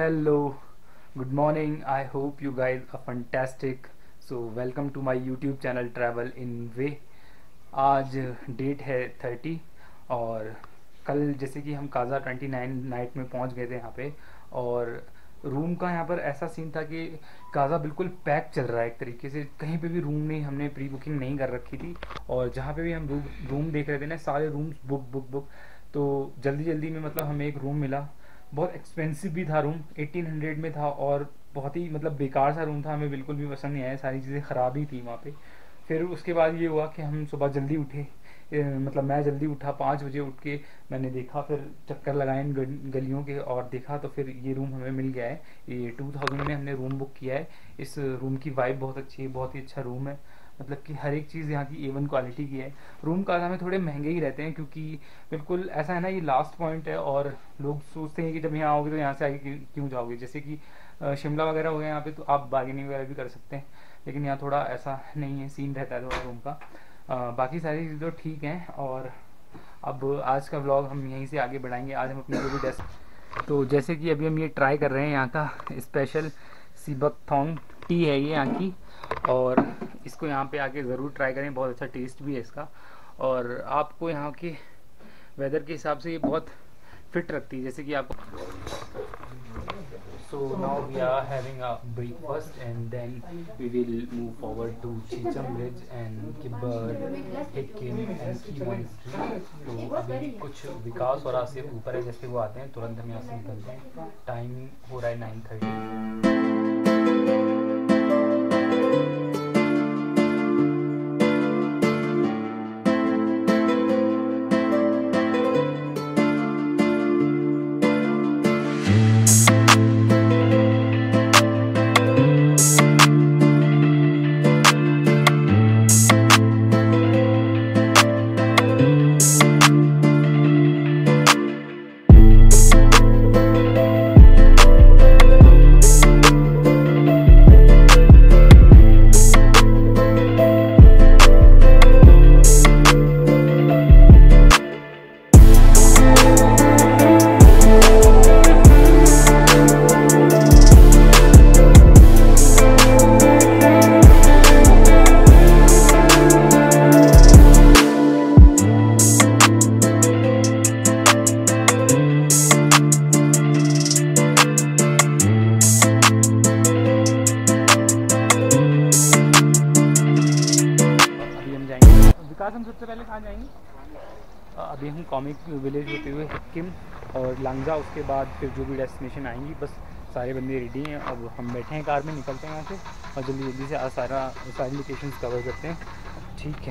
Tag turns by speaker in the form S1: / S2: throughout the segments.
S1: Hello, good morning. I hope you guys are fantastic. So welcome to my YouTube channel Travel in Way. आज date है 30 और कल जैसे कि हम काज़ा 29 नाइट में पहुंच गए थे यहाँ पे। और रूम का यहाँ पर ऐसा सीन था कि काज़ा बिल्कुल पैक चल रहा है एक तरीके से, कहीं पे भी रूम नहीं, हमने प्री बुकिंग नहीं कर रखी थी। और जहाँ पे भी हम रूम देख रहे थे ना, सारे रूम्स बुक। तो जल्दी जल्दी में मतलब हमें एक रूम मिला। बहुत एक्सपेंसिव भी था रूम, 1800 में था और बहुत ही मतलब बेकार सा रूम था, हमें बिल्कुल भी पसंद नहीं आया, सारी चीज़ें ख़राब ही थी वहाँ पे। फिर उसके बाद ये हुआ कि हम सुबह जल्दी उठे, मतलब मैं जल्दी उठा, 5 बजे उठ के मैंने देखा, फिर चक्कर लगाए इन गलियों के और देखा तो फिर ये रूम हमें मिल गया है। ये 2000 में हमने रूम बुक किया है। इस रूम की वाइब बहुत अच्छी है, बहुत ही अच्छा रूम है, मतलब कि हर एक चीज़ यहाँ की A1 क्वालिटी की है। रूम काज़ा में थोड़े महंगे ही रहते हैं क्योंकि बिल्कुल ऐसा है ना, ये लास्ट पॉइंट है और लोग सोचते हैं कि जब यहाँ आओगे तो यहाँ से आगे क्यों जाओगे। जैसे कि शिमला वगैरह हो गया यहाँ पे तो आप बार्गेनिंग वगैरह भी कर सकते हैं, लेकिन यहाँ थोड़ा ऐसा नहीं है, सीन रहता है थोड़ा रूम का। बाकी सारी चीज़ें तो ठीक हैं। और अब आज का व्लॉग हम यहीं से आगे बढ़ाएंगे। आज हम अपनी जो भी डेस्क, तो जैसे कि अभी हम ये ट्राई कर रहे हैं, यहाँ का स्पेशल सीबकथोंग टी है ये यहाँ की, और इसको यहाँ पे आके ज़रूर ट्राई करें, बहुत अच्छा टेस्ट भी है इसका। और आपको यहाँ के वेदर के हिसाब से ये बहुत फिट रखती है, जैसे कि आपको। So now we are having a breakfast and then we will move forward to Chicham bridge and Kibber Hikkim and Key monastery. तो अभी कुछ विकास और से ऊपर है, जैसे वो आते हैं तुरंत हम यहाँ से निकलते हैं। टाइम हो रहा है 9:30। हम सबसे पहले कहाँ जाएंगे? अभी हम कॉमिक विलेज होते हुए हिक्किम और लांगजा, उसके बाद फिर जो भी डेस्टिनेशन आएंगी। बस सारे बंदे रेडी हैं, अब हम बैठे हैं कार में, निकलते हैं यहाँ से और जल्दी जल्दी से सारी लोकेशंस कवर करते हैं। ठीक है।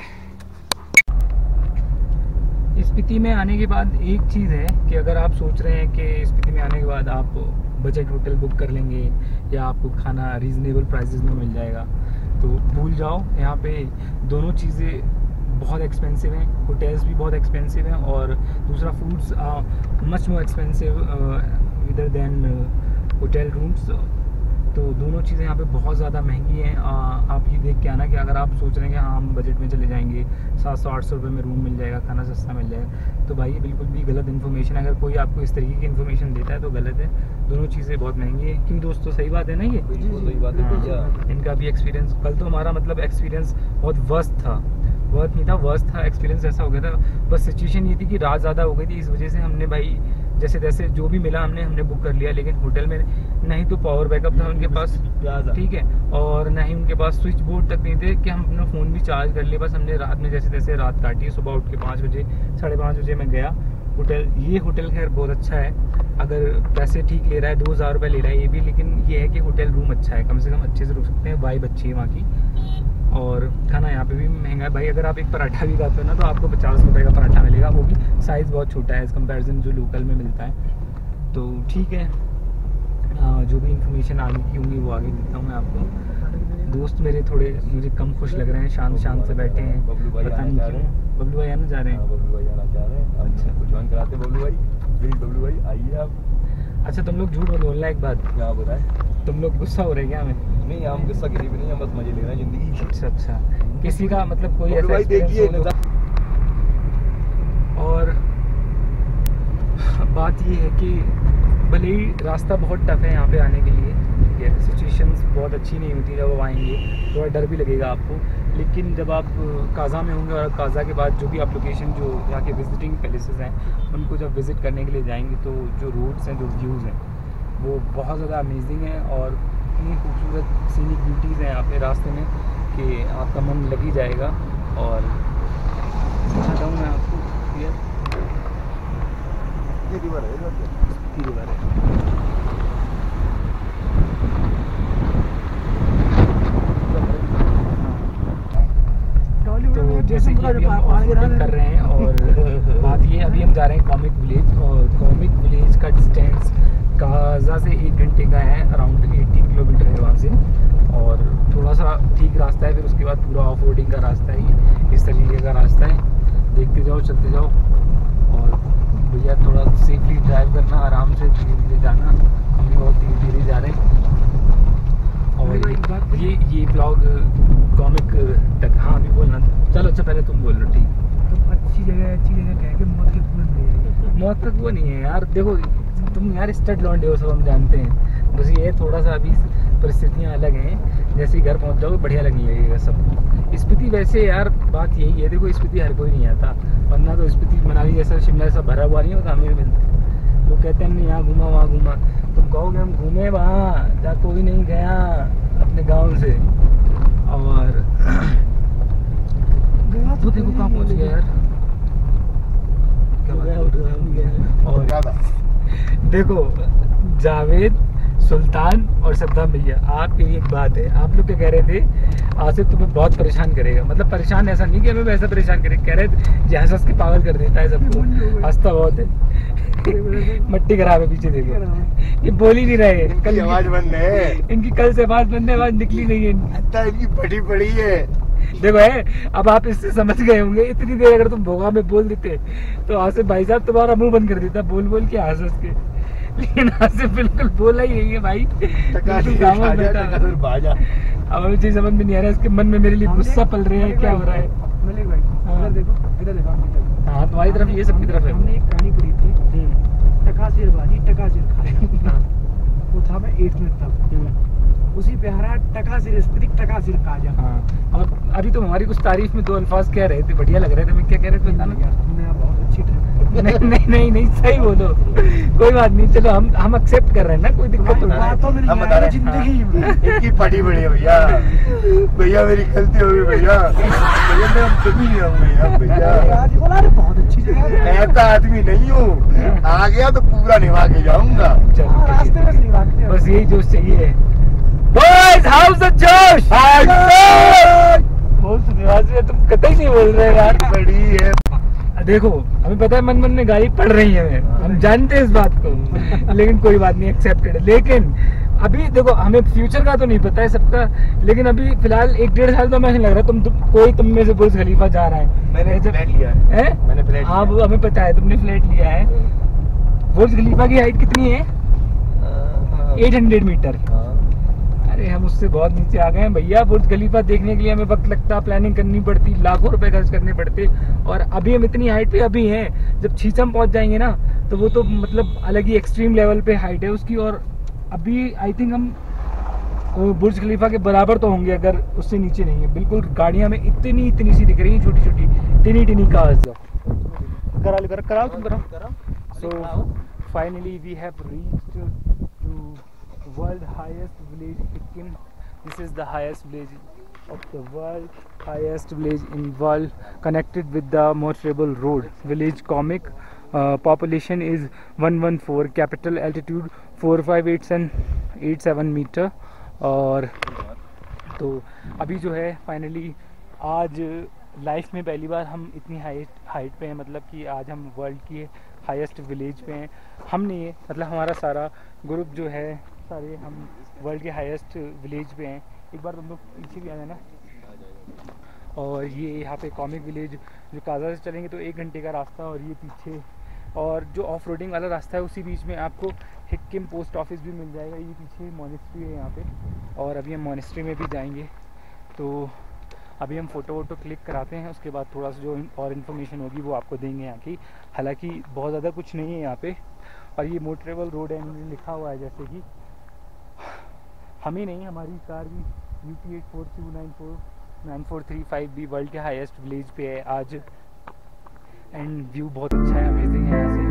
S1: स्पीति में आने के बाद एक चीज़ है कि अगर आप सोच रहे हैं कि स्पीति में आने के बाद आप बजट होटल बुक कर लेंगे या आपको खाना रीज़नेबल प्राइसेस में मिल जाएगा, तो भूल जाओ। यहाँ पे दोनों चीज़ें बहुत एक्सपेंसिव हैं, होटल्स भी बहुत एक्सपेंसिव हैं और दूसरा फूड्स मच मोर एक्सपेंसिव इधर देन होटल रूम्स। तो दोनों चीज़ें यहाँ पे बहुत ज़्यादा महंगी हैं। आप ये देख के आना कि अगर आप सोच रहे हैं कि हाँ हम बजट में चले जाएंगे, 700-800 रुपये में रूम मिल जाएगा, खाना सस्ता मिल जाएगा, तो भाई ये बिल्कुल भी गलत इन्फॉर्मेशन है। अगर कोई आपको इस तरीके की इन्फॉर्मेशन देता है तो गलत है। दोनों चीज़ें बहुत महंगी है। क्यों दोस्तों, सही बात है ना ये?
S2: सही बात है।
S1: हाँ, इनका भी एक्सपीरियंस, कल तो हमारा मतलब एक्सपीरियंस बहुत वर्स्ट था, वर्स्ट नहीं था, वर्स्ट था। एक्सपीरियंस ऐसा हो गया था, बस सिचुएशन ये थी कि रात ज़्यादा हो गई थी, इस वजह से हमने भाई जैसे तैसे जो भी मिला हमने बुक कर लिया। लेकिन होटल में नहीं तो पावर बैकअप था उनके पास, ठीक है, और ना ही उनके पास स्विच बोर्ड तक नहीं थे कि हम अपना फ़ोन भी चार्ज कर लिए। बस हमने रात में जैसे तैसे रात काटी। सुबह उठ के 5 बजे 5:30 बजे मैं गया होटल। ये होटल खैर बहुत अच्छा है, अगर पैसे ठीक ले रहा है, 2000 रुपये ले रहा है ये भी, लेकिन ये है कि होटल रूम अच्छा है, कम से कम अच्छे से रुक सकते हैं, वाइब अच्छी है वहाँ की। और खाना यहाँ पे भी महंगा है भाई। अगर आप एक पराठा भी खाते हो ना तो आपको 50 रुपये का पराठा मिलेगा, वो भी साइज़ बहुत छोटा है एज़ कम्पेरिजन जो लोकल में मिलता है। तो ठीक है, जो भी इंफॉर्मेशन आगे की होंगी वो आगे देता हूँ मैं आपको। दोस्त मेरे थोड़े मुझे कम खुश लग रहे हैं, शांत से बैठे हैं, पता नहीं क्यों। बबलू भाई आना जा रहे हैं?
S2: बबलू भाई आना चाह रहे हैं। अच्छा, कुछ ज्वाइन कराते बबलू भाई, प्लीज़ बबलू भाई आइए आप।
S1: अच्छा, तुम लोग झूठ मत बोलना एक बात।
S2: क्या बताएं?
S1: तुम लोग गुस्सा हो रहे हैं क्या हमें?
S2: नहीं, हम गुस्सा किसी भी नहीं, हम बस मजे ले रहे हैं जिंदगी।
S1: अच्छा, किसी का मतलब कोई ऐसा
S2: देखिए।
S1: और बात ये है कि भले ही रास्ता बहुत टफ है यहाँ पे आने के लिए, ठीक है, सिचुएशंस बहुत अच्छी नहीं होती जब आप आएंगे, थोड़ा डर भी लगेगा आपको, लेकिन जब आप काज़ा में होंगे और काज़ा के बाद जो भी आप लोकेशन जो यहाँ के विजिटिंग प्लेसेस हैं उनको जब विज़िट करने के लिए जाएंगे तो जो रोड्स हैं, जो व्यूज़ हैं वो बहुत ज़्यादा अमेजिंग है और इतनी खूबसूरत सीनिक ब्यूटीज़ हैं यहाँ पे रास्ते में कि आपका मन लग ही जाएगा। और दिखाता हूँ मैं आपको क्लियर,
S2: ये रिवर है,
S1: रिवर है। तो जैसे कि अभी हम ऑफ-रोडिंग कर रहे हैं और बात ये, अभी हम जा रहे हैं कॉमिक विलेज, और कॉमिक विलेज का डिस्टेंस काज़ा से 1 घंटे का है, अराउंड 18 किलोमीटर है वहाँ से, और थोड़ा सा ठीक रास्ता है, फिर उसके बाद पूरा ऑफ रोडिंग का रास्ता है, इस तरीके का रास्ता है, देखते जाओ चलते जाओ। और भैया थोड़ा सेफली ड्राइव करना, आराम से धीरे धीरे जाना, हम भी बहुत धीरे धीरे जा रहे हैं। और ये ब्लॉग कॉमिक तक, हाँ अभी बोलना, चलो अच्छा पहले तुम बोल लो। ठीक,
S3: तो अच्छी जगह कह के मौत के कुएं में ले जाएगी।
S1: मौत तक वो नहीं है यार, देखो तुम यार स्टड लॉन्डे हो, सब हम जानते हैं, बस ये थोड़ा सा अभी परिस्थितियाँ अलग हैं, जैसे ही घर पहुंच जाओगे बढ़िया लगने लगेगा सब। स्पीति वैसे यार बात यही है, देखो स्पीति हर कोई नहीं आता, वरना तो स्पीति मनाली जैसा शिमला जैसा भरा हुआ नहीं होता, हमें भी मिलता। लोग कहते हैं हमने यहाँ घूमा वहाँ घूमा, तुम कहोगे हम घूमे वहाँ जहाँ कोई नहीं गया अपने गाँव से। और तो देखो कहाँ पहुँच गया यार, और देखो जावेद, सुल्तान और सद्दाम भैया, आपके लिए एक बात है, आप लोग क्या कह रहे थे, आसिफ तुम्हें बहुत परेशान करेगा, मतलब परेशान ऐसा नहीं कि हमें वैसा परेशान करे, कह रहे थे ये हंस के पागल कर देता है सबको, हंसता बहुत है। मट्टी खराब है पीछे देखो, ये बोल ही नहीं रहे,
S2: कल आवाज बंद है,
S1: इनकी कल से आवाज बंद है, आवाज निकली नहीं है
S2: इनकी फटी पड़ी है।
S1: देखो है, अब आप इससे समझ गए होंगे, इतनी देर अगर तुम भोगा में बोल देते तो आसिफ भाई साहब तुम्हारा मुंह बंद कर देता बोल बोल के हंस के, लेकिन आसिफ बिल्कुल बोला ही यही है भाई, अब हमें चीज समझ में नहीं आ रहा है, इसके मन में मेरे लिए गुस्सा पल रहा है, क्या हो रहा है।
S3: मलिक भाई इधर देखो, इधर देखो,
S1: हाँ तुम्हारी तरफ, ये सबकी तरफ है।
S3: हमने एक कहानी पढ़ी थी, टकासिर बाजी टकासिर खाया, वो था मैं 8 मिनट तक, उसी पे हरा टकासिर स्पिरिक टकासिर काजा।
S1: हाँ, और अभी तुम हमारी कुछ तारीफ में 2 अल्फाज कह रहे थे, बढ़िया लग रहे थे, मैं क्या कह रहे थे बताना।
S3: तुमने यहाँ बहुत अच्छी ट्रिप
S1: नहीं सही बोलो, कोई बात नहीं, चलो हम एक्सेप्ट कर रहे हैं ना, कोई दिक्कत नहीं है।
S2: हम बता रहे हैं जिंदगी इनकी फटी पड़ी है भैया, भैया मेरी गलती हो गई भैया, भैया मैं कभी नहीं आऊंगा भैया,
S3: बहुत अच्छी जगह,
S2: ऐसा आदमी नहीं हूँ, आ गया तो पूरा निभा के जाऊंगा।
S3: रास्ते में नहीं भागते,
S1: बस यही जोश चाहिए। बॉयज हाउस द जोश, बोल तो तुम कतई नहीं बोल रहे यार,
S2: बड़ी है।
S1: देखो हमें पता है मन मन में गाली पड़ रही है, हम जानते हैं इस बात को, लेकिन कोई बात नहीं, एक्सेप्टेड। लेकिन अभी देखो हमें फ्यूचर का तो नहीं पता है सबका, लेकिन अभी फिलहाल 1-1.5 साल तो मैं लग रहा है कोई तुम में से बुर्ज खलीफा जा रहा है।
S2: मैंने फ्लैट लिया है, मैंने फ्लैट,
S1: हाँ वो हमें पता है तुमने फ्लैट लिया है। बुर्ज खलीफा की हाइट कितनी है? 800 मीटर। अरे हम उससे बहुत नीचे आ गए हैं भैया, बुर्ज खलीफा देखने के लिए हमें वक्त लगता, प्लानिंग करनी पड़ती, लाखों रुपए खर्च करने पड़ते, और अभी हम इतनी हाइट पे अभी हैं, जब छीछम पहुंच जाएंगे ना तो वो तो मतलब अलग ही एक्सट्रीम लेवल पे हाइट है उसकी, और अभी आई थिंक हम बुर्ज खलीफा के बराबर तो होंगे अगर उससे नीचे नहीं है। बिल्कुल गाड़ियां में इतनी सी दिख रही है, छोटी छोटी टिनी कार्स। कराओ तुम कराओ। So finally we have reached to world highest village Sikkim. This is the highest village of the world, highest village in world, connected with the most travel road. Village Comic, population is 114, capital altitude 45887 metre. और तो अभी जो है finally आज life में पहली बार हम इतनी हाइट पे हैं, मतलब कि आज हम वर्ल्ड की हाईएस्ट विलेज पे हैं। हम नहीं है, मतलब हमारा सारा ग्रुप जो है, सारे हम वर्ल्ड के हाईएस्ट विलेज पे हैं। एक बार तुम लोग पीछे भी आ जाना। और ये यहाँ पे कॉमिक विलेज जो काज़ा से चलेंगे तो 1 घंटे का रास्ता, और ये पीछे, और जो ऑफ रोडिंग वाला रास्ता है उसी बीच में आपको हिक्किम पोस्ट ऑफिस भी मिल जाएगा। ये पीछे मोनेस्ट्री है यहाँ पे, और अभी हम मोनेस्ट्री में भी जाएंगे। तो अभी हम फ़ोटो वोटो क्लिक कराते हैं, उसके बाद थोड़ा सा जो और इन्फॉर्मेशन होगी वो आपको देंगे यहाँ की। हालांकि बहुत ज़्यादा कुछ नहीं है यहाँ पे, और ये मोटरेबल रोड है, इन्होंने लिखा हुआ है जैसे कि हम ही नहीं, हमारी कार भी UP84294943 भी वर्ल्ड के हाईएस्ट विलेज पे है आज। एंड व्यू बहुत अच्छा है, अमेजिंग है यहाँ से।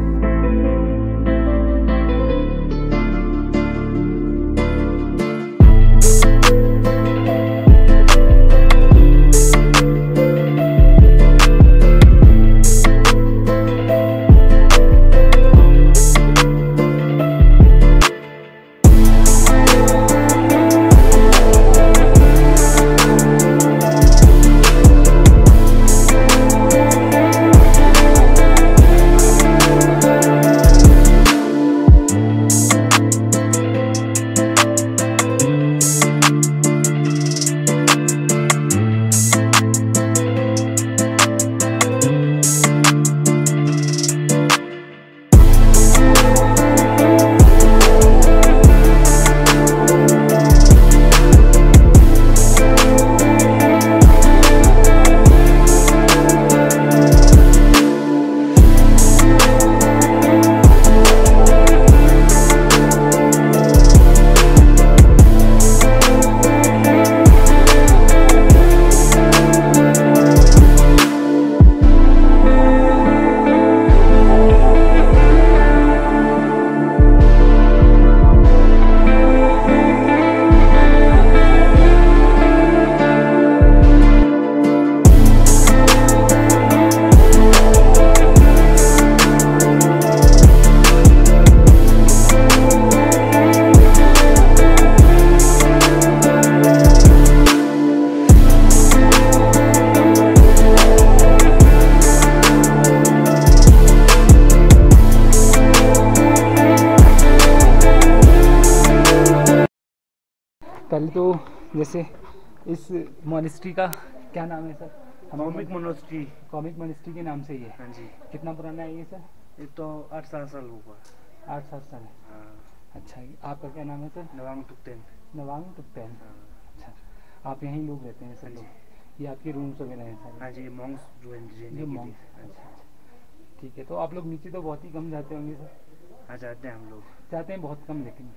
S1: पहले तो जैसे इस मॉनेस्ट्री का क्या नाम है sir?
S3: Komic monastery.
S1: Komic monastery के नाम से ही है।
S3: हाँ जी।
S1: कितना पुराना है ये सर?
S3: ये तो 8-7 साल होगा।
S1: 8-7 साल है।
S3: हाँ।
S1: अच्छा, आपका क्या नाम है सर?
S3: नवांग टुकतेन।
S1: नवांग टुकतेन। अच्छा, आप यहीं लोग रहते हैं सर? लोग ये आपके रूम्स वगैरह हैं सर?
S3: हाँ जी, मॉन्क्स जो
S1: मॉन्क्स। अच्छा, ठीक है। तो आप लोग नीचे तो बहुत ही कम जाते होंगे सर?
S3: हाँ, जाते हैं हम लोग।
S1: जाते हैं बहुत कम, लेकिन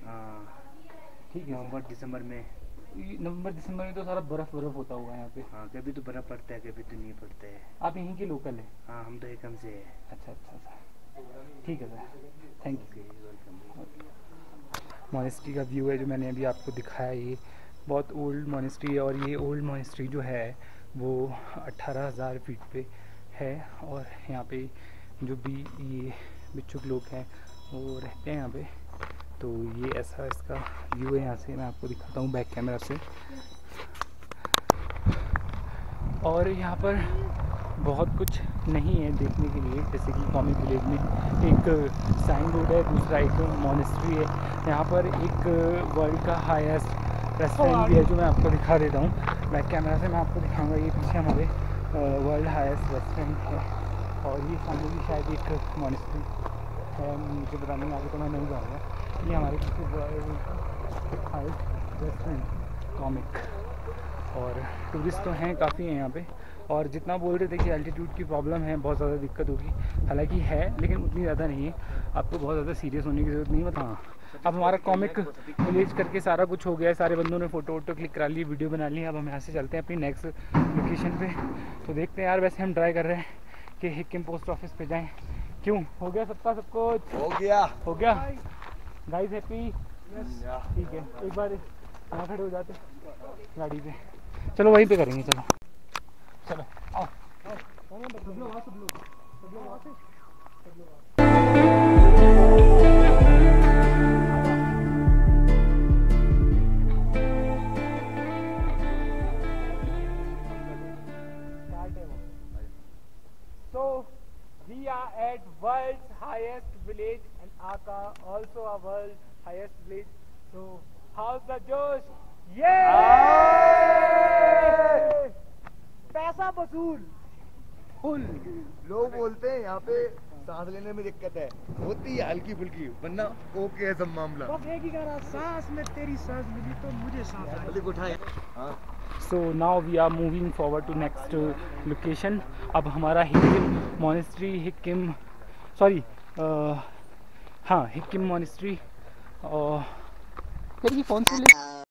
S1: ठीक है।
S3: नवंबर दिसंबर में
S1: तो सारा बर्फ होता हुआ है यहाँ पे।
S3: हाँ, कभी तो बर्फ पड़ता है, कभी तो नहीं पड़ता है।
S1: आप यहीं के लोकल है?
S3: हाँ, हम तो एकम से है।
S1: अच्छा अच्छा सर, ठीक है सर, थैंक यू। मॉनेस्ट्री का व्यू है जो मैंने अभी आपको दिखाया, ये बहुत ओल्ड मॉनेस्ट्री है। और ये ओल्ड मॉनेस्ट्री जो है वो 18,000 फीट पे है। और यहाँ पे जो भी ये भिक्षुक लोग हैं वो रहते हैं यहाँ पे। तो ये ऐसा इसका व्यू है यहाँ से, मैं आपको दिखाता हूँ बैक कैमरा से। और यहाँ पर बहुत कुछ नहीं है देखने के लिए, जैसे कि कॉमिक विलेज में एक साइन बोर्ड है, दूसरा एक मॉनेस्ट्री है। यहाँ पर एक वर्ल्ड का हाईएस्ट रेस्टोरेंट भी है जो मैं आपको दिखा देता हूँ बैक कैमरा से। मैं आपको दिखाऊंगा, ये पीछे हमारे वर्ल्ड हाईएस्ट रेस्टोरेंट है। और ये सामने भी शायद एक मॉनेस्ट्री है, मुझे पता नहीं, आगे तो मैं नहीं जाऊँगा। ये हमारे पीछे हाईएस्ट रेस्टोरेंट कॉमिक। और टूरिस्ट तो हैं काफ़ी हैं यहाँ पे। और जितना बोल रहे थे कि एल्टीट्यूड की प्रॉब्लम है, बहुत ज़्यादा दिक्कत होगी, हालांकि है लेकिन उतनी ज़्यादा नहीं है। आपको बहुत ज़्यादा सीरियस होने की ज़रूरत नहीं है। हाँ, अब हमारा कॉमिक विलेज करके सारा कुछ हो गया है, सारे बंदों ने फ़ोटो क्लिक करा ली, वीडियो बना ली। अब हम यहाँ से चलते हैं अपनी नेक्स्ट लोकेशन पे। तो देखते हैं यार, वैसे हम ट्राई कर रहे हैं कि हिक्किम पोस्ट ऑफिस पे जाएँ। क्यों, हो गया सबका सब कुछ? हो गया गाइस, हैप्पी? ठीक है, एक बार यहाँ खड़े हो जाते गाड़ी पे। चलो वहीं पे करेंगे, चलो चलो आओ। So we are at world's highest village and Aka also a world's highest village. So how's the Josh? पैसा वसूल फुल।
S2: लोग बोलते हैं यहाँ पे सांस लेने में दिक्कत है, होती है हल्की फुल्की, वरना ओके है सब मामला।
S3: बस एक ही गाना, सांस में तेरी सांस मिली तो मुझे सांस आई।
S2: जल्दी उठाए। हाँ।
S1: So now we are moving forward to next location. अब हमारा हिक्किम मॉनेस्ट्री, हाँ हिकिम मॉनेस्ट्री। और यार ये कौन सी